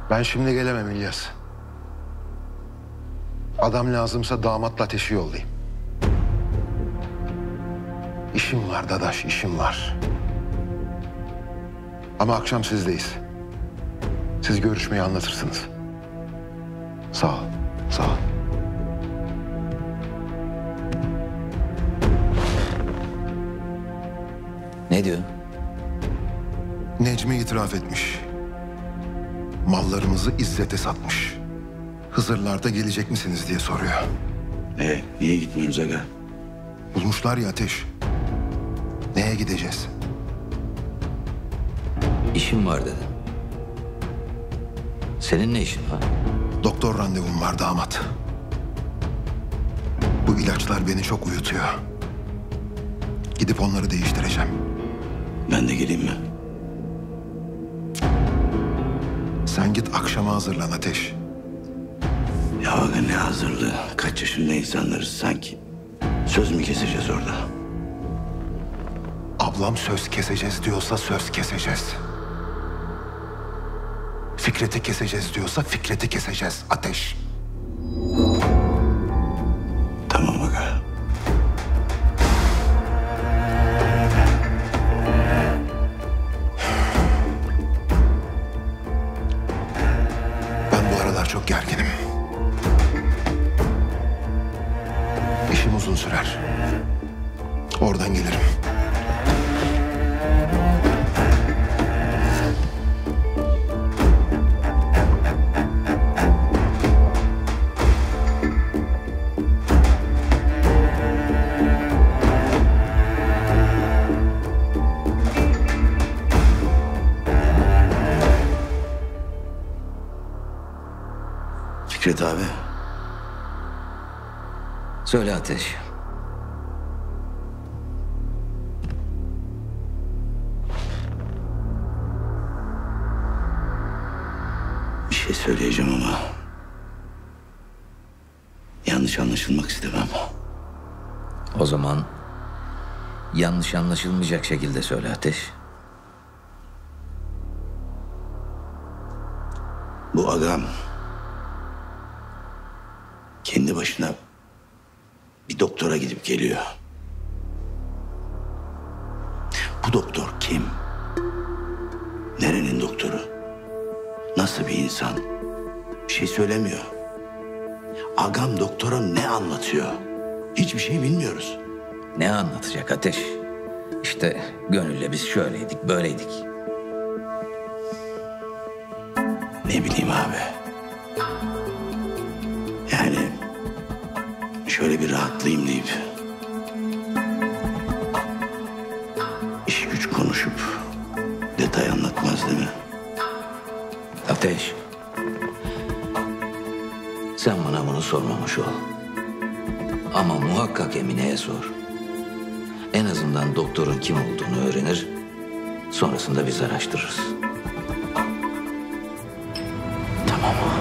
Ben şimdi gelemem İlyas. Adam lazımsa damatla Ateş'i yollayayım. İşim var Dadaş, işim var. Ama akşam sizdeyiz. Siz görüşmeyi anlatırsınız. Sağ ol, sağ ol. Ne diyor? Necmi itiraf etmiş. Mallarımızı İzzet'e satmış. Hızırlarda gelecek misiniz diye soruyor. Niye gitmiyoruz aga? Bulmuşlar ya Ateş. Neye gideceğiz? İşim var dedin. Senin ne işin var? Doktor randevum var damat. Bu ilaçlar beni çok uyutuyor. Gidip onları değiştireceğim. Ben de geleyim mi? Sen git akşama hazırlan Ateş. Ya aga ne hazırlığı? Kaç yaşında insanlarız sanki. Söz mü keseceğiz orada? Ablam söz keseceğiz diyorsa söz keseceğiz. Fikret'i keseceğiz diyorsa Fikret'i keseceğiz Ateş. Tamam aga. Ben bu aralar çok gerginim. İşim uzun sürer. Oradan gelirim. Fikret abi. Söyle Ateş. Bir şey söyleyeceğim ama yanlış anlaşılmak istemem. O zaman yanlış anlaşılmayacak şekilde söyle Ateş. Bu agam kendi başına bir doktora gidip geliyor. Bu doktor kim? Nerenin doktoru? Nasıl bir insan? Bir şey söylemiyor. Agam doktora ne anlatıyor? Hiçbir şey bilmiyoruz. Ne anlatacak Ateş? İşte Gönül'le biz şöyleydik, böyleydik. Ne bileyim abi. Yani şöyle bir rahatlayayım deyip iş güç konuşup detay anlatmaz değil mi? Ateş. Sen bana bunu sormamış ol. Ama muhakkak Emine'ye sor. En azından doktorun kim olduğunu öğrenir. Sonrasında biz araştırırız. Tamam.